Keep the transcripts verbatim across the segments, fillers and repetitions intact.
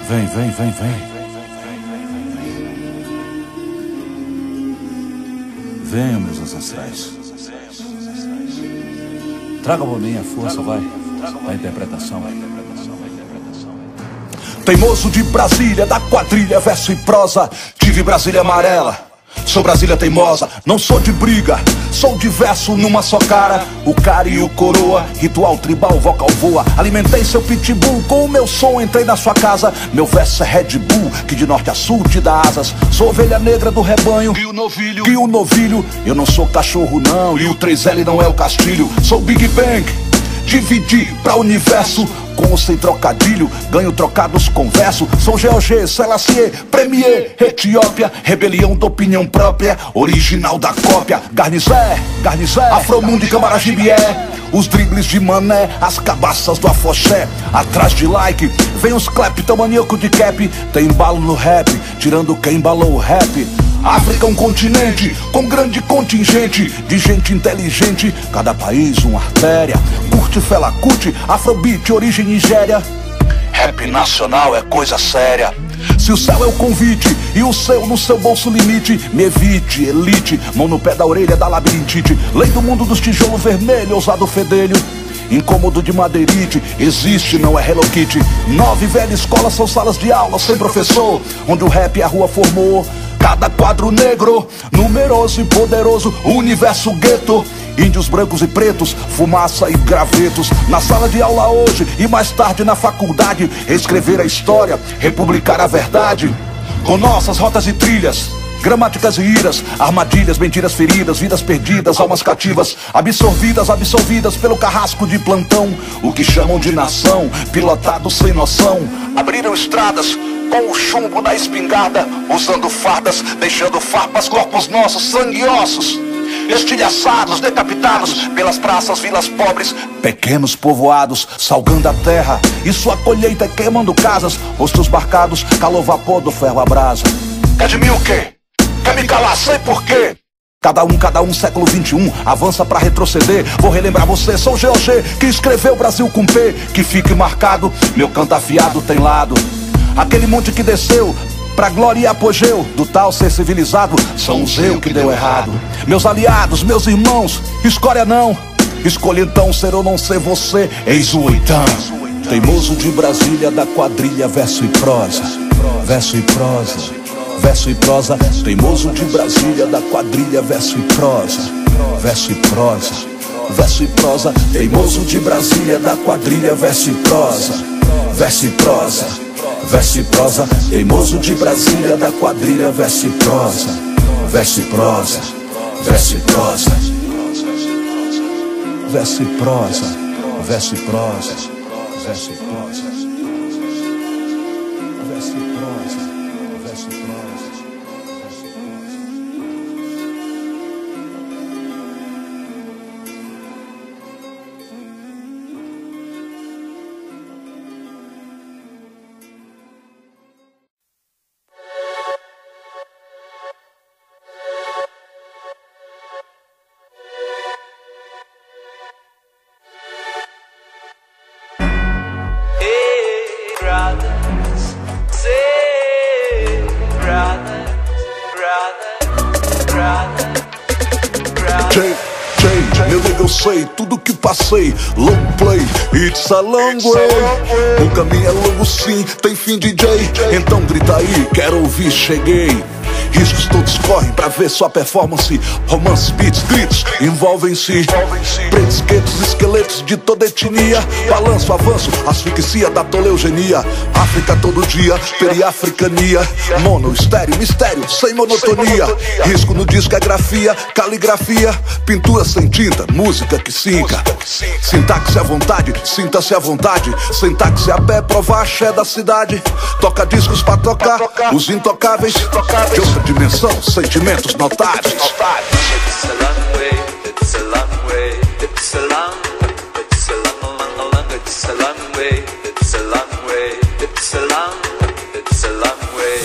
Vem, vem, vem, vem. Venham, meus ancestrais. Tragam por mim a força, vai, da interpretação. Teimoso de Brasília, da quadrilha, verso e prosa. Tive Brasília amarela, sou Brasília teimosa. Não sou de briga, sou de verso numa só cara. O cara e o coroa, ritual tribal, vocal voa. Alimentei seu pitbull, com o meu som entrei na sua casa. Meu verso é Red Bull, que de norte a sul te dá asas. Sou ovelha negra do rebanho, guio novilho, guio novilho. Eu não sou cachorro não, e o três L não é o Castilho. Sou Big Bang, dividi pra universo. Com ou sem trocadilho, ganho trocados com verso. Sou G O G, Selassie, Premier, Etiópia. Rebelião da opinião própria, original da cópia. Garnizé, Garnizé, Afromundo e Camaragibié. Os dribles de mané, as cabaças do afoxé. Atrás de like, vem os cleptomaníaco de cap. Tem embalo no rap, tirando quem embalou o rap. África é um continente com grande contingente de gente inteligente. Cada país uma artéria. Curte Fela Kuti, Afrobeat, origem Nigéria. Rap nacional é coisa séria. Se o céu é o convite e o seu no seu bolso limite, me evite, elite, mão no pé da orelha da labirintite. Lei do mundo dos tijolos vermelhos, ousado fedelho. Incômodo de madeirite, existe, não é Hello Kitty. Nove velhas escolas são salas de aula sem professor, onde o rap a rua formou. Cada quadro negro, numeroso e poderoso, universo gueto. Índios brancos e pretos, fumaça e gravetos. Na sala de aula hoje e mais tarde na faculdade. Escrever a história, republicar a verdade. Com nossas rotas e trilhas, gramáticas e iras, armadilhas, mentiras feridas, vidas perdidas, almas cativas, absorvidas, absolvidas pelo carrasco de plantão. O que chamam de nação, pilotado sem noção. Abriram estradas com o chumbo na espingarda, usando fardas, deixando farpas, corpos nossos, sangue e ossos. Estilhaçados, decapitados pelas praças, vilas pobres, pequenos povoados, salgando a terra e sua colheita queimando casas, rostos marcados, calor vapor do ferro à brasa. Quer de mim o quê? Quer me calar? Sei por quê. Cada um, cada um, século vinte e um, avança pra retroceder. Vou relembrar você, sou G O G, que escreveu Brasil com P. Que fique marcado, meu canto afiado tem lado. Aquele monte que desceu pra glória e apogeu do tal ser civilizado, são os eu que deu errado. Meus aliados, meus irmãos, escória não. Escolha então ser ou não ser você, eis o oitão. Teimoso de Brasília, da quadrilha, verso e prosa. Verso e prosa, verso e prosa. Teimoso de Brasília, da quadrilha, verso e prosa. Verso e prosa, verso e prosa. Teimoso de Brasília, da quadrilha, verso e prosa. Verso e prosa, verso e prosa. Teimoso de Brasília, da quadrilha, verso e prosa. Verso e prosa, verso e prosa. Verso e prosa, verso e prosa. Verso e prosa, verso e prosa. Verso e prosa. Meu nego, eu sei tudo que passei. Long play, it's a long way. O caminho é longo sim, tem fim D J. Então grita aí, quero ouvir, cheguei. Riscos todos correm pra ver sua performance. Romances, beats, gritos, envolvem-se. Pretos, guetos, esqueletos de toda etnia. Balanço, avanço, asfixia da toleugenia. África todo dia, periafricania. Mono, estéreo, mistério, sem monotonia. Risco no disco é grafia, caligrafia. Pintura sem tinta, música que sinca. Sintaxe à vontade, sinta-se à vontade. Sintaxe a pé, prova axé da cidade. Toca discos pra tocar, os intocáveis. De outra dimensão, sentimentos notáveis. It's a long way, it's a long way, it's a long, it's a long, long, long, it's a long way, it's a long way, it's a long, it's a long way.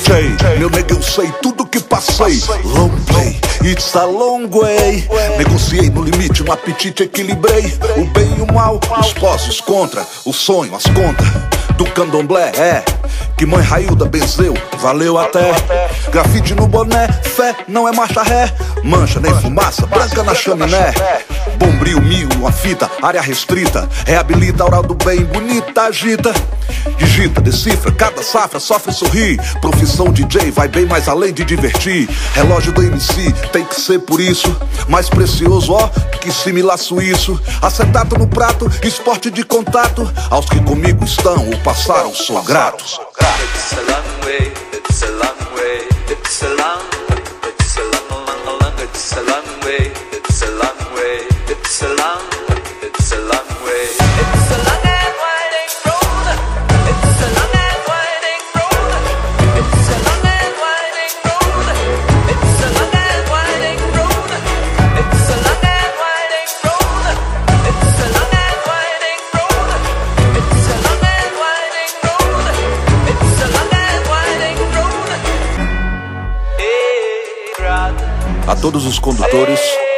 Jay, meu nego, eu sei tudo que passei. Long play, it's a long way. Negociei no limite, no apetite equilibrei o bem e o mal, os pós, os contra, o sonho, as contas do candomblé, é que mãe Railda benzeu, valeu até. Grafite no boné, fé, não é marcha ré. Mancha nem fumaça, branca na chaminé. Bombril, mil, uma fita, área restrita. Reabilita, oral do bem, bonita, agita. Digita, decifra, cada safra sofre sorrir. Profissão D J vai bem mais além de divertir. Relógio do M C tem que ser por isso mais precioso, ó, que similar suíço. Acetato no prato, esporte de contato. Aos que comigo estão ou passaram, sou grato. It's a long way, it's a long way, it's a long, it's a long, long, long, it's a long way, it's a long way, it's a long, it's a long way. It's a long and winding road, it's a long and winding road, it's a long and winding road, it's a long and winding road, it's a long and winding road, it's a long and winding road, it's a long and winding road, it's a long and winding road. Hey, brother. A todos os condutores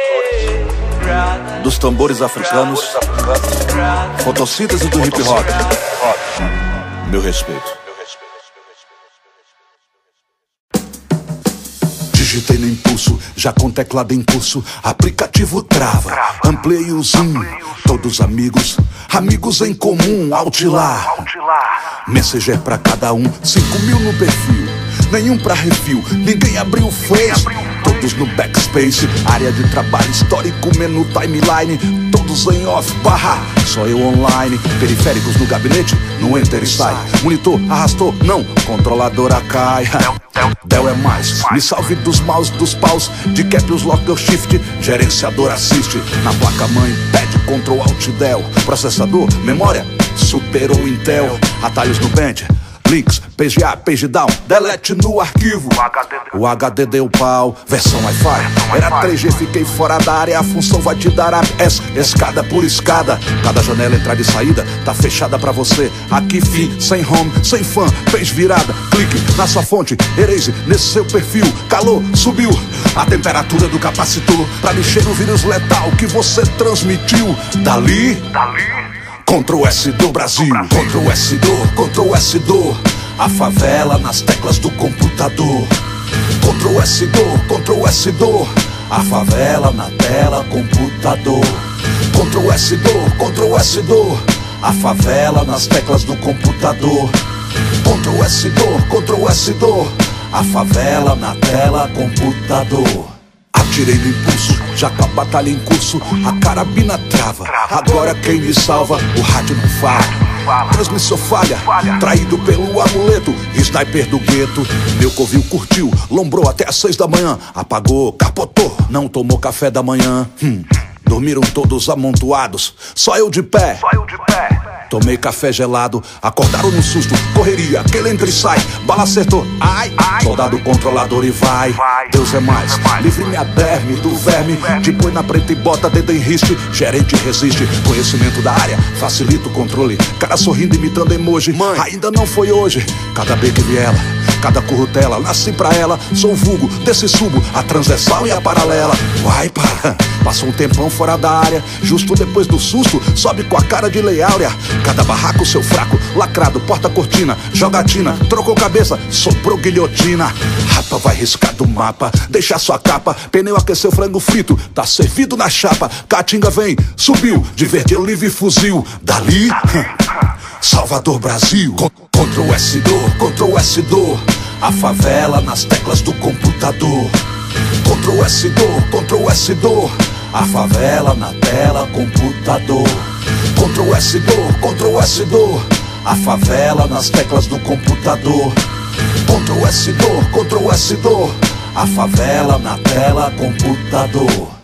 dos tambores africanos, fotossíntese do hip hop, meu respeito. Digitei no impulso, já com teclado em curso. Aplicativo trava, ampliei o zoom. Todos amigos, amigos em comum. Outlar, Messenger pra cada um. Cinco mil no perfil, nenhum pra refil. Ninguém abriu o Face, todos no backspace. Área de trabalho, histórico, menu, timeline. Todos em off, barra, só eu online. Periféricos no gabinete, no enter e sai. Monitor, arrastou, não, controladora cai. Del é mais, me salve dos maus, dos paus. De cap, os lock, o shift, gerenciador assiste. Na placa mãe, pede Ctrl Alt Del. Processador, memória, superou Intel. Atalhos no band, links, page up, page down, delete no arquivo. O H D deu pau, versão Wi-Fi. Era três G, fiquei fora da área. A função vai te dar up, S, escada por escada. Cada janela, entrada e saída, tá fechada pra você. Aqui fim, sem home, sem fã, page virada. Clique na sua fonte, erase nesse seu perfil. Calor, subiu a temperatura do capacitor pra mexer no vírus letal que você transmitiu. Dali, Ctrl S do Brasil, Ctrl S do, Ctrl S do. A favela nas teclas do computador. Ctrl S do, Ctrl S do. A favela na tela, computador. Ctrl S do, Ctrl S do. A favela nas teclas do computador. Ctrl S do, Ctrl S do. A favela na tela, computador. Atirei no impulso, já com a batalha em curso. A carabina trava, agora quem me salva? O rádio não fala, transmissor falha. Traído pelo amuleto, sniper do gueto. Meu covil curtiu, lombrou até às seis da manhã. Apagou, capotou, não tomou café da manhã. hum. Dormiram todos amontoados, só eu de pé. Tomei café gelado, acordaram no susto. Correria, aquele entra e sai. Bala acertou, ai, soldado controlador e vai. Deus é mais, livre minha derme do verme. Te põe na preta e bota dedo em riste. Gerente resiste, conhecimento da área facilita o controle. Cara sorrindo imitando emoji. Mãe, ainda não foi hoje. Cada beco e viela, cada currutela, nasci pra ela. Sou o vulgo, desse subo, a transversal e a paralela. Vai para, passou um tempão fora da área. Justo depois do susto, sobe com a cara de Lei Áurea. Cada barraco seu fraco, lacrado, porta-cortina. Jogatina, trocou cabeça, soprou guilhotina. Rapa vai riscar do mapa, deixar sua capa. Pneu aqueceu frango frito, tá servido na chapa. Caatinga vem, subiu, de verde oliva e fuzil. Dali, Salvador, Brasil. Ctrl S do, Ctrl S do. A favela nas teclas do computador. Ctrl S do, Ctrl S do. A favela na tela, computador. Ctrl S do, Ctrl S do. A favela nas teclas do computador. Ctrl S do, Ctrl S do. A favela na tela, computador.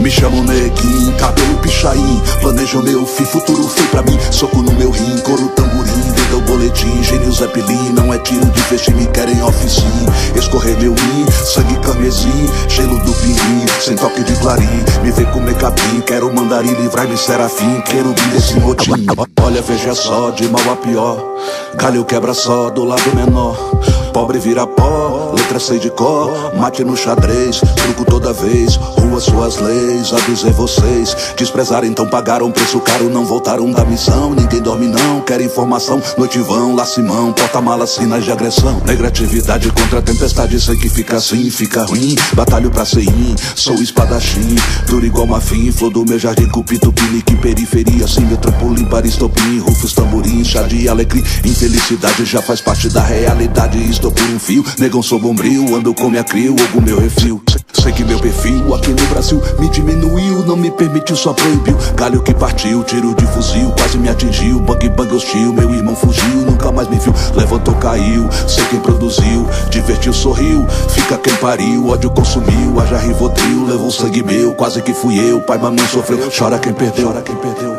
Me chamo Neguinho, cabelo pichain. Planejo meu fim, futuro fim pra mim. Soco no meu rim, couro tamborim. Venda o boletim, gênio Zeppelin. Não é tiro de feixe, me querem oficina. Escorrer meu rim, sangue camesim. Gelo do pinguim, sem toque de clarim. Me vê comer capim, quero mandarim. Livrar-me serafim, quero vir desse motim. Olha, veja só, de mal a pior. Galho quebra só, do lado menor. Pobre vira pó, letra sei de cor. Mate no xadrez, truco toda vez. Rua suas leis, avisei vocês. Desprezaram, então pagaram preço caro. Não voltaram da missão, ninguém dorme não. Quer informação, noitivão, lacimão. Porta-mala, sinais de agressão. Negatividade contra a tempestade, sei que fica assim, fica ruim. Batalho pra ser in, sou espadachim. Duro igual mafim, flor do meu jardim. Cupito, pinique, periferia, assim meu trampolim para estopim. Rufos, tamborim, chá de alecrim. Infelicidade já faz parte da realidade. Estou por um fio, negão sou bombril. Ando com minha crio, ou meu refil. Sei que meu perfil aqui no Brasil me diminuiu, não me permitiu, só proibiu. Galho que partiu, tiro de fuzil, quase me atingiu. Bang bang hostil, meu irmão fugiu, nunca mais me viu. Levantou, caiu, sei quem produziu. Divertiu, sorriu, fica quem pariu. Ódio consumiu, haja Rivotril. Levou sangue meu, quase que fui eu. Pai, mamãe sofreu, chora quem perdeu, chora quem perdeu.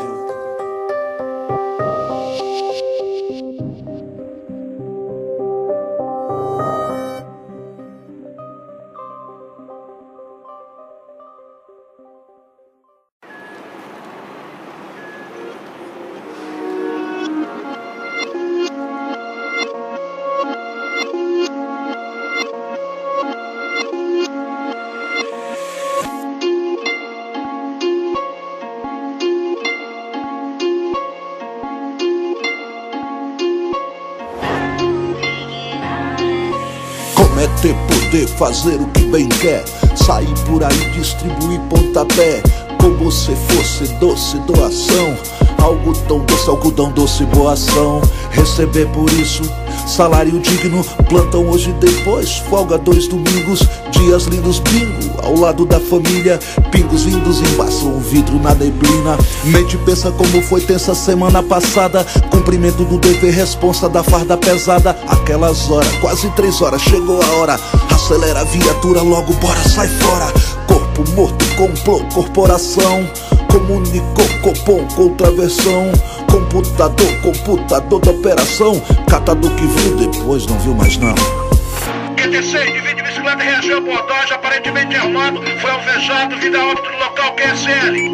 É ter poder, fazer o que bem quer. Sair por aí, distribuir pontapé. Como se fosse doce doação. Algo tão doce, algodão doce, boa ação. Receber por isso, salário digno. Plantão hoje depois, folga dois domingos. Dias lindos, bingo, ao lado da família. Pingos vindos embaçam o vidro na neblina. Mente pensa como foi tensa semana passada. Cumprimento do dever, responsa da farda pesada. Aquelas horas, quase três horas, chegou a hora. Acelera a viatura, logo bora, sai fora. Corpo morto, complô, corporação. Comunicou, copom, contraversão. Computador, computador da operação. Catador que viu, depois não viu mais não. Q T seis, divide bicicleta, reagiu a abordagem, aparentemente armado. Foi alvejado, vida óbito no local, Q S L.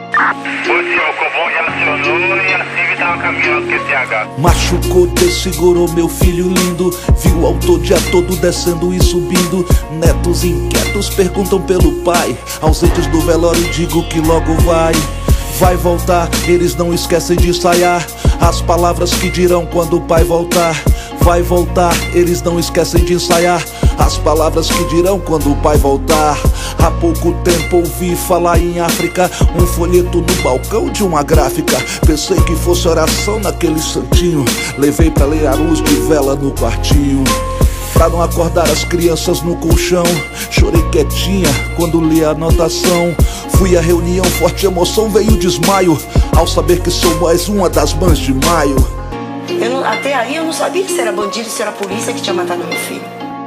O senhor Cobom já acionou e assim estava caminhando Q C H. Machucou, desfigurou meu filho lindo. Viu o autor dia todo descendo e subindo. Netos inquietos perguntam pelo pai. Ausentes do velório digo que logo vai. Vai voltar, eles não esquecem de ensaiar as palavras que dirão quando o pai voltar. Vai voltar, eles não esquecem de ensaiar as palavras que dirão quando o pai voltar. Há pouco tempo ouvi falar em África, um folheto no balcão de uma gráfica. Pensei que fosse oração naquele santinho. Levei pra ler a luz de vela no quartinho, pra não acordar as crianças no colchão. Chorei quietinha quando li a anotação. Fui à reunião, forte emoção, veio o desmaio ao saber que sou mais uma das mães de maio. Eu não, até aí eu não sabia se era bandido, se era polícia que tinha matado meu filho.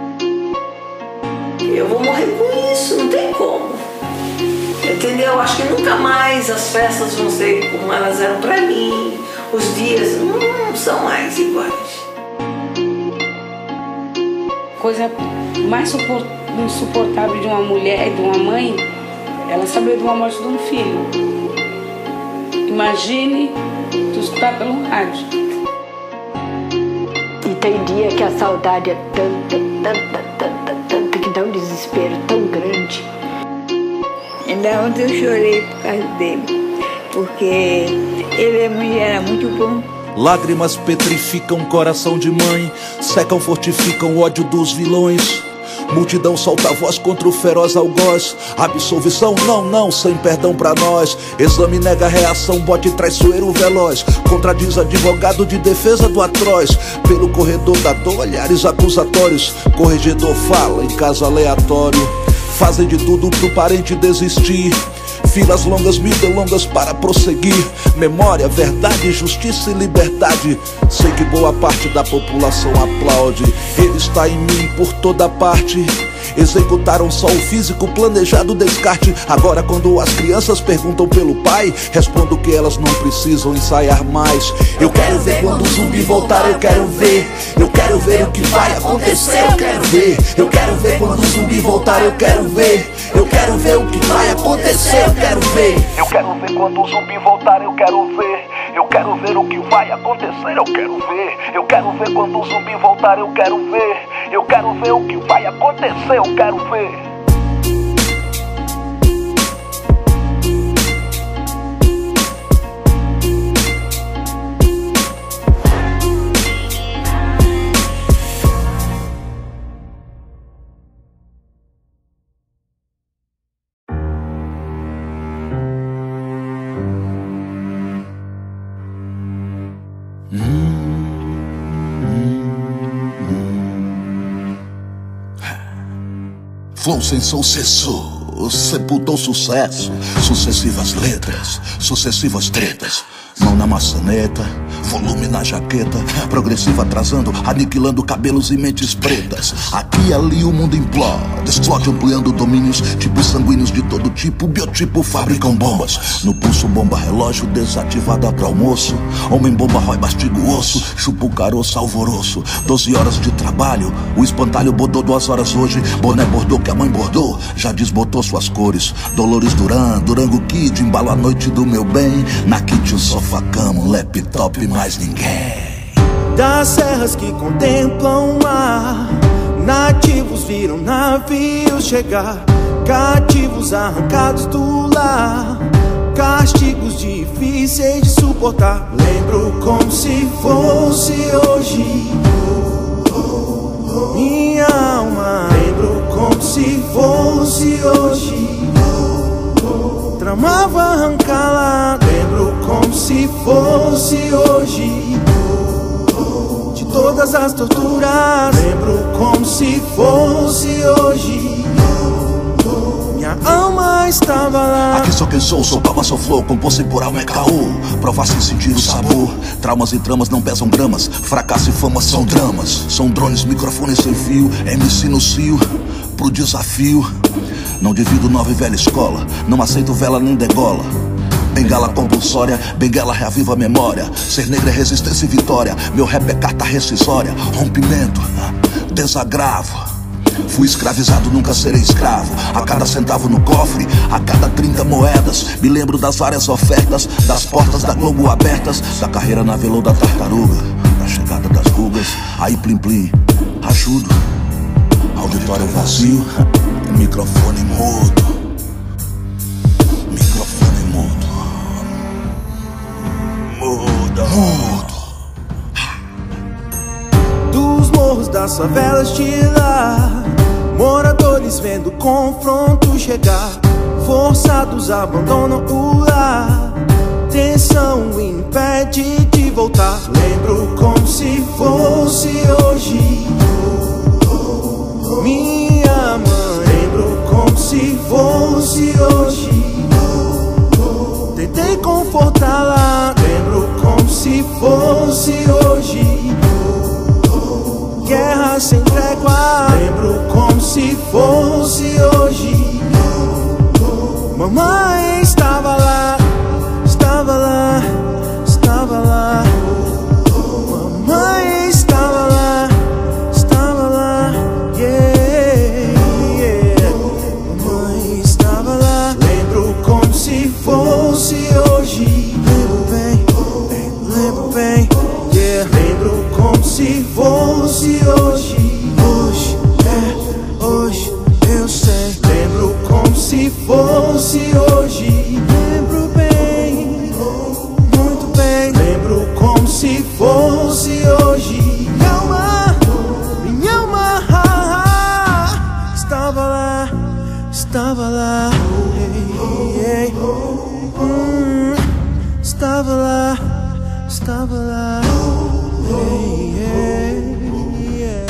Eu vou morrer com isso, não tem como. Entendeu? Eu acho que nunca mais as festas vão ser como elas eram pra mim. Os dias não são mais iguais. Coisa mais insuportável de uma mulher e de uma mãe, ela saber de uma morte de um filho. Imagine tu escutar pelo rádio. E tem dia que a saudade é tanta, tanta, tanta, tanta, que dá um desespero tão grande. Ainda ontem eu chorei por causa dele, porque ele era muito bom. Lágrimas petrificam coração de mãe, secam, fortificam o ódio dos vilões. Multidão solta a voz contra o feroz algoz. Absolvição, não, não, sem perdão pra nós. Exame nega a reação, bote traiçoeiro veloz. Contradiz advogado de defesa do atroz. Pelo corredor da dor, olhares acusatórios. Corregedor fala em caso aleatório. Fazem de tudo pro parente desistir. Filas longas, mídias longas para prosseguir. Memória, verdade, justiça e liberdade. Sei que boa parte da população aplaude. Ele está em mim por toda parte. Executaram só o físico, planejado descarte. Agora quando as crianças perguntam pelo pai, respondo que elas não precisam ensaiar mais. Eu quero ver quando o zumbi voltar, eu quero ver. Eu quero ver o que vai acontecer, eu quero ver. Eu quero ver quando o zumbi voltar, eu quero ver. Eu quero ver o que vai acontecer, eu quero ver. Eu quero ver quando o zumbi voltar, eu quero ver. Eu quero ver o que vai acontecer, eu quero ver. Eu quero ver quando o zumbi voltar, eu quero ver. Eu quero ver o que vai acontecer, eu quero ver. Flow sem sucesso, sepultou sucesso. Sucessivas letras, sucessivas tretas. Mão na maçaneta, volume na jaqueta. Progressiva atrasando, aniquilando cabelos e mentes pretas. Aqui e ali o mundo implode, explode ampliando domínios. Tipos sanguíneos de todo tipo, biotipo fabricam bombas. No pulso bomba relógio, desativada pro almoço. Homem bomba rói, mastiga o osso. Chupa o caroço, alvoroço. Doze horas de trabalho, o espantalho bordou duas horas hoje. Boné bordou que a mãe bordou, já desbotou suas cores. Dolores Duran, Durango Kid, embalo a noite do meu bem. Na kit o sofá cama, um laptop, mais ninguém. Das serras que contemplam o mar, nativos viram navios chegar. Cativos arrancados do lar, castigos difíceis de suportar. Lembro como se fosse hoje minha alma. Lembro como se fosse hoje. Tramava arrancá-la. Lembro como se fosse hoje de todas as torturas. Lembro como se fosse hoje. Minha alma estava lá. Aqui sou quem sou, sou palma, sou flow. Composto por alma é caô. Provar sem sentir o sabor. Traumas e tramas não pesam gramas. Fracasso e fama são dramas. São drones, microfones sem fio. M C no cio, pro desafio. Não divido nova e velha escola. Não aceito vela nem degola. Bengala compulsória, bengala reaviva a memória. Ser negra é resistência e vitória. Meu rap é carta rescisória. Rompimento, desagravo. Fui escravizado, nunca serei escravo. A cada centavo no cofre, a cada trinta moedas. Me lembro das várias ofertas, das portas da Globo abertas, da carreira na velô da tartaruga, da chegada das rugas. Aí plim plim, ajudo. Auditório vazio, microfone mudo. Microfone mudo. Muda, mudo. Dos morros das favelas de lá, moradores vendo o confronto chegar. Forçados abandonam o lar, tensão impede de voltar. Lembro como se fosse hoje minha mãe. Lembro como se fosse hoje. Tentei confortá-la. Lembro como se fosse hoje. Guerra sem trégua. Lembro como se fosse hoje. Mamãe estava lá, estava lá, estava lá. Mamãe estava lá, estava lá, yeah, yeah. Mamãe estava lá. Lembro como se fosse hoje. Lembro bem, lembro bem, yeah. Lembro como se fosse hoje. Hoje, é, hoje, eu sei. Lembro como se fosse hoje. Lembro bem, muito bem. Lembro como se fosse hoje. Minha alma, minha alma, ah, ah, estava lá, estava lá, hey, hey, hum, estava lá, estava lá, hey, hey, yeah.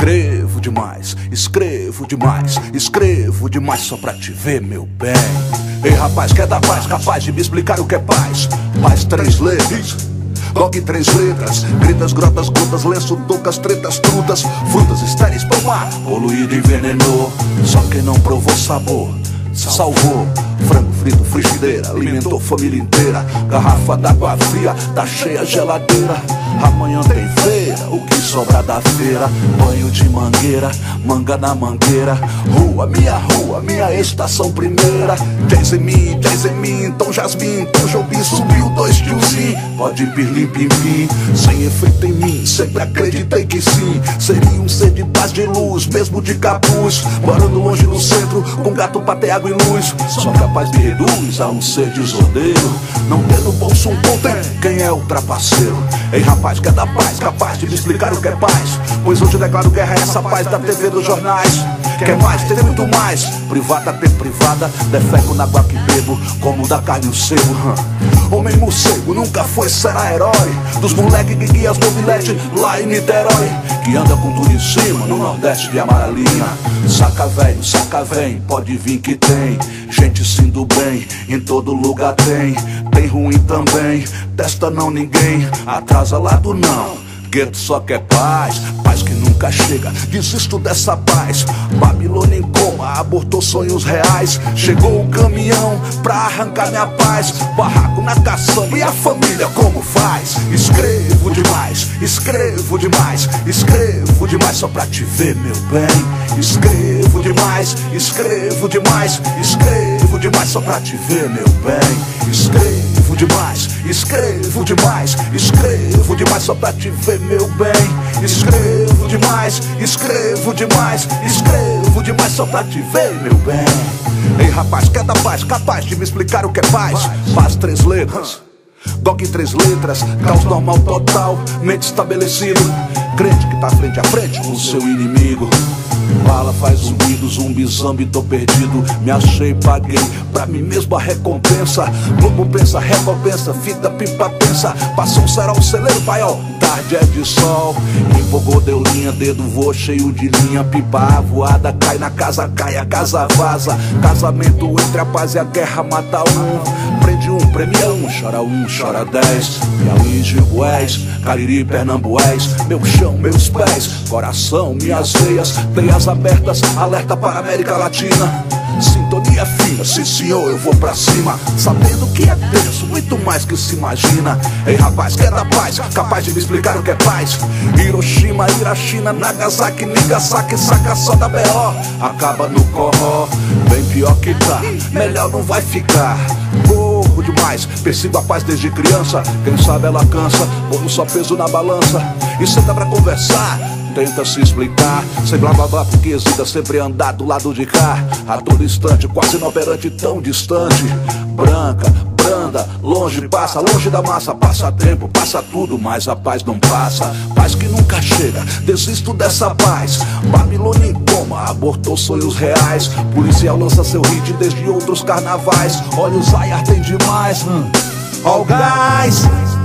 Escrevo demais, escrevo demais, escrevo demais só pra te ver, meu bem. Ei rapaz, quer dar paz, capaz de me explicar o que é paz? Paz três letras, Dog três letras, gritas, grotas, gotas, lenço, docas, tretas, trutas, frutas estéreis pro mar, poluído e envenenou. Só quem não provou sabor, salvou. Frango frito, frigideira, alimentou família inteira. Garrafa d'água fria, tá cheia a geladeira. Amanhã tem feira, o que sobra da feira. Banho de mangueira, manga na mangueira. Rua, minha rua, minha estação primeira. Jazz em mim, jazz em mim, Tom Jasmine, Tom Jobim, subiu dois tiozinho. Pode pirlim pim pim, sem efeito em mim, sempre acreditei que sim. Seria um ser de paz, de luz, mesmo de capuz. Morando longe no centro, com gato pra ter água e luz. Só capaz de reduz a um ser desordeiro. Não ter no bolso um ponto, quem é o trapaceiro? Ei rapaz, quer dar paz, capaz de me explicar o que é paz? Pois hoje eu declaro guerra a essa paz da T V dos jornais. Quer mais, tem muito mais. Privada, ter privada, defeco na água que bebo, como da carne o sebo. Homem morcego nunca foi, será herói dos moleque que guia as mobilete lá em Niterói, que anda com tudo em cima no Nordeste de Amaralina. Saca velho, saca vem, pode vir que tem gente sim do bem, em todo lugar tem. Tem ruim também, testa não ninguém, atrasa lado não. Gueto só quer paz, paz que nunca chega, desisto dessa paz. Babilônia em coma, abortou sonhos reais. Chegou o caminhão pra arrancar minha paz. Barraco na caçamba e a família como faz? Escrevo demais, escrevo demais, escrevo demais só pra te ver, meu bem. Escrevo demais, escrevo demais, escrevo demais só pra te ver, meu bem. Escrevo demais, escrevo demais, escrevo demais só pra te ver, meu bem. Escrevo demais, escrevo demais, escrevo demais só pra te ver, meu bem. Ei rapaz, quer dar paz, capaz de me explicar o que é paz? Paz três letras, Dog em três letras, caos normal total, mente estabelecido. Crente que tá frente a frente com o seu inimigo. Bala faz zumbido, zumbi, zambi, tô perdido. Me achei, paguei pra mim mesmo a recompensa. Globo pensa, recompensa, fita, pipa, pensa. Passou um será um celeiro, paiol, tarde é de sol. Empolgou, deu linha, dedo voa cheio de linha. Pipa, a voada, cai na casa, cai, a casa vaza. Casamento entre a paz e a guerra mata um. Prende um, premia um, chora um, chora dez. Piauí, Jibués, Cariri, Pernambués. Meu chão, meus pés, coração, minhas veias, teias abertas, alerta para a América Latina. Sintonia fina, sim senhor, eu vou pra cima, sabendo que é tenso, muito mais que se imagina. Ei rapaz, quer dar paz, capaz de me explicar o que é paz? Hiroshima, Irachina, Nagasaki, Nigasaki, saca só da B O, acaba no corró. Bem pior que tá, melhor não vai ficar. Corro demais, persigo a paz desde criança. Quem sabe ela cansa, põe só peso na balança e senta pra conversar. Tenta se explicar, sem blá blá blá, porque hesita sempre andar do lado de cá. A todo instante, quase inoperante, tão distante. Branca, branda, longe, passa, longe da massa. Passa tempo, passa tudo, mas a paz não passa. Paz que nunca chega, desisto dessa paz. Babilônia em coma, abortou sonhos reais. Policial lança seu hit desde outros carnavais. Olhos ai, ardem demais, hum. Ó o gás.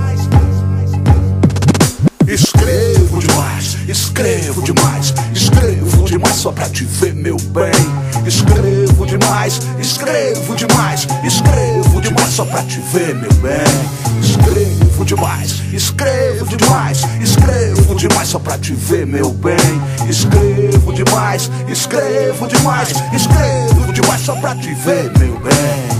Escrevo demais, escrevo demais, escrevo demais só pra te ver, meu bem. Escrevo demais, escrevo demais, escrevo demais só pra te ver, meu bem. Escrevo demais, escrevo demais, escrevo demais só pra te ver, meu bem. Escrevo demais, escrevo demais, escrevo demais só pra te ver, meu bem.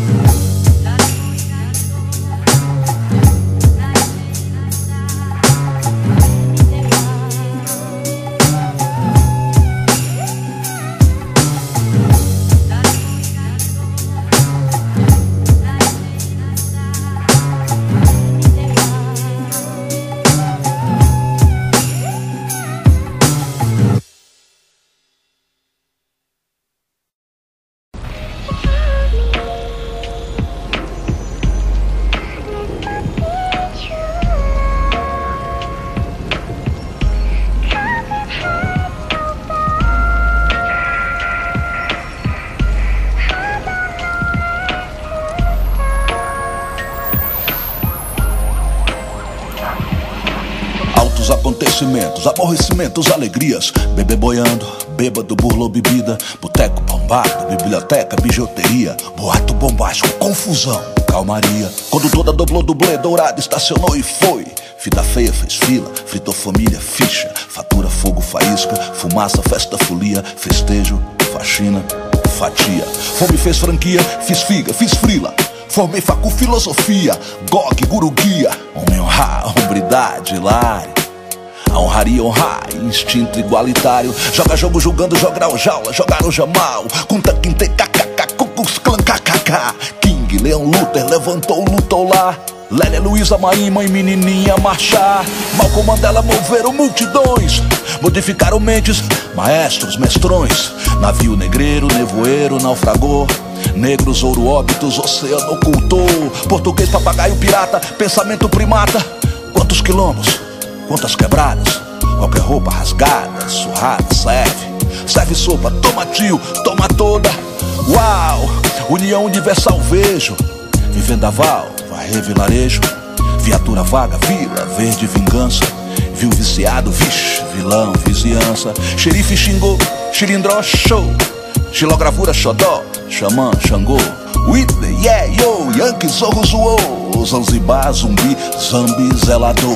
acontecimentos, aborrecimentos, alegrias. Bebê boiando, bêbado, burlou bebida. Boteco bombado, biblioteca, bijuteria. Boato bombástico, confusão, calmaria. Quando toda doblou dublê, dourado, estacionou e foi. Fita feia fez fila, fritou família, ficha. Fatura, fogo, faísca, fumaça, festa, folia. Festejo, faxina, fatia. Fome fez franquia, fiz figa, fiz frila. Formei facu, filosofia, gog, guru guia. Homem honrar, hombridade, hilário. A honraria, honrar, instinto igualitário. Joga jogo julgando, jogar o jaula, jogar o jamal. Conta quinte, kkk, cucus, clã, kkk. King, Leão Luther, levantou, lutou lá. Lélia, Luísa, Maim, mãe, menininha, marchar. Malcolm Mandela, moveram multidões. Modificaram mentes, maestros, mestrões. Navio negreiro, nevoeiro, naufragou. Negros, ouro, óbitos, oceano ocultou. Português, papagaio, pirata, pensamento primata. Quantos quilombos, quantas quebradas. Qualquer roupa rasgada, surrada, serve. Serve sopa, toma tio, toma toda. Uau, união universal vejo. Vivendaval, varrer vilarejo. Viatura vaga, vila, verde vingança. Viu viciado, vixe, vilão, vizinhança. Xerife xingou, xilindró, show. Xilogravura, xodó, xamã, xangô. Whitney, yeah, yo, Yankee, zorro, zoou. Zanzibar, zumbi, zambi, zelador.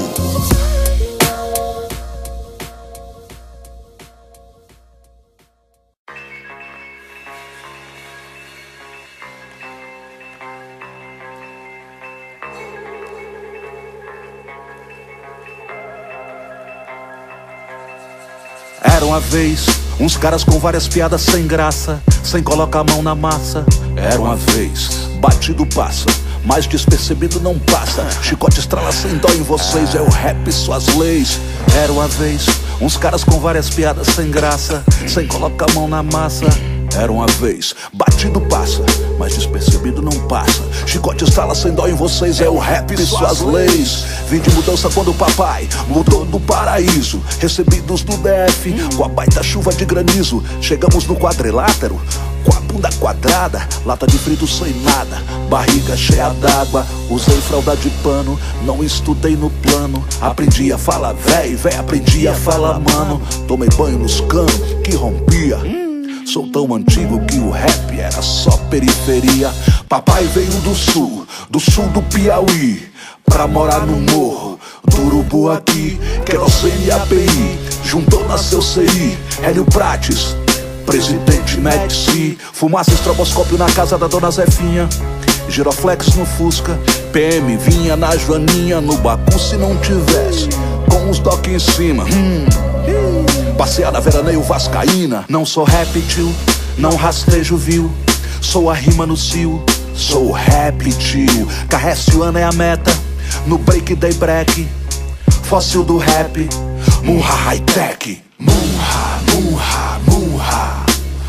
Era uma vez uns caras com várias piadas sem graça, sem colocar a mão na massa. Era uma vez, batido passa, mas despercebido não passa. Chicote estrala sem dó em vocês, é o rap e suas leis. Era uma vez, uns caras com várias piadas sem graça, sem colocar a mão na massa. Era uma vez, batido passa, mas despercebido não passa. Chicote estrala sem dó em vocês, é o rap e suas leis. Vim de mudança quando o papai mudou do paraíso. Recebidos do D F, com a baita chuva de granizo. Chegamos no quadrilátero, com a bunda quadrada. Lata de frito sem nada, barriga cheia d'água. Usei fralda de pano, não estudei no plano. Aprendi a falar véi, véi, aprendi a falar mano. Tomei banho nos canos que rompia. Sou tão antigo que o rap era só periferia. Papai veio do sul, do sul do Piauí, pra morar no morro do Urubu aqui. Querosene e A P I, juntou, nasceu C I. Hélio Prates, presidente Medici. Fumaça, estroboscópio na casa da dona Zefinha. Giroflex no Fusca, P M vinha na Joaninha. No Bacu se não tivesse, com os doc em cima. hum. Passear na veraneio vascaína. Não sou rap, tio, não rastejo, viu? Sou a rima no cio, sou rap, tio. Carreciana é a meta, no break day break. Fóssil do rap, Munha high-tech. Munha, Munha, Munha.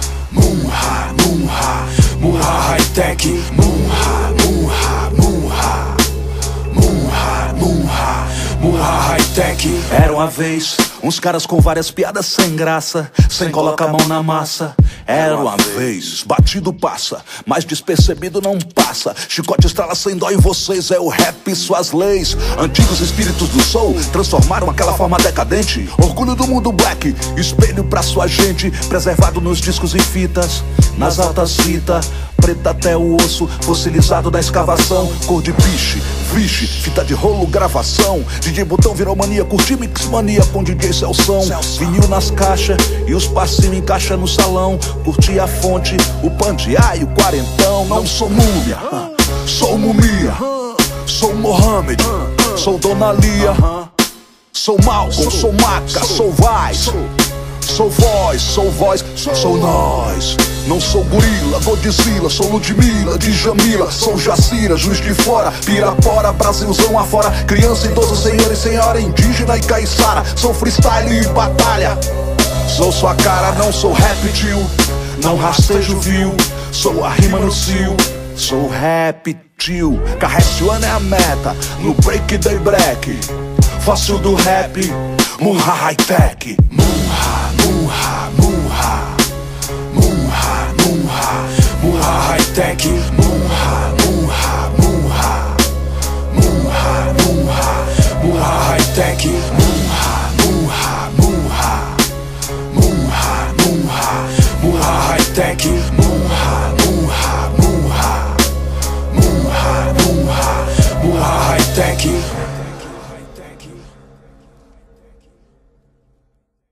Munha, Munha, Munha high-tech. Munha, Munha, Munha. Munha, Munha, Munha high-tech. Era uma vez uns caras com várias piadas sem graça, sem colocar a mão na massa. Era uma vez, batido passa, mas despercebido não passa. Chicote estrala sem dó em vocês, é o rap e suas leis. Antigos espíritos do soul transformaram aquela forma decadente. Orgulho do mundo black, espelho pra sua gente. Preservado nos discos e fitas, nas altas fitas. Preta até o osso, fossilizado da escavação. Cor de piche, vixe, fita de rolo, gravação. D J Botão virou mania, curti mix mania com D J Celção. Vinil nas caixas e os passinhos em caixa no salão. Curti a fonte, o pandiá e o quarentão. Não sou múmia, sou mumia. Sou Mohamed, sou Dona Lia. Sou Malcolm, sou Maca, sou Vice. Sou voz, sou voz, sou nós. Não sou gorila, Godzilla, sou Ludmilla, Djamila. Sou Jacira, Juiz de Fora, Pirapora, Brasilzão afora. Criança, idoso, senhor e senhora, indígena e caiçara. Sou freestyle e batalha. Sou sua cara, não sou rap, tio. Não rastejo, viu? Sou a rima no cio. Sou rap, tio. Carreciana é a meta, no break day break. Fóssil do rap, Munha high-tech. Munha, Munha, Munha. Munha, Munha, Munha high-tech. Munha, Munha, Munha. Munha, Munha, Munha high-tech. Munha, Munha. thank you.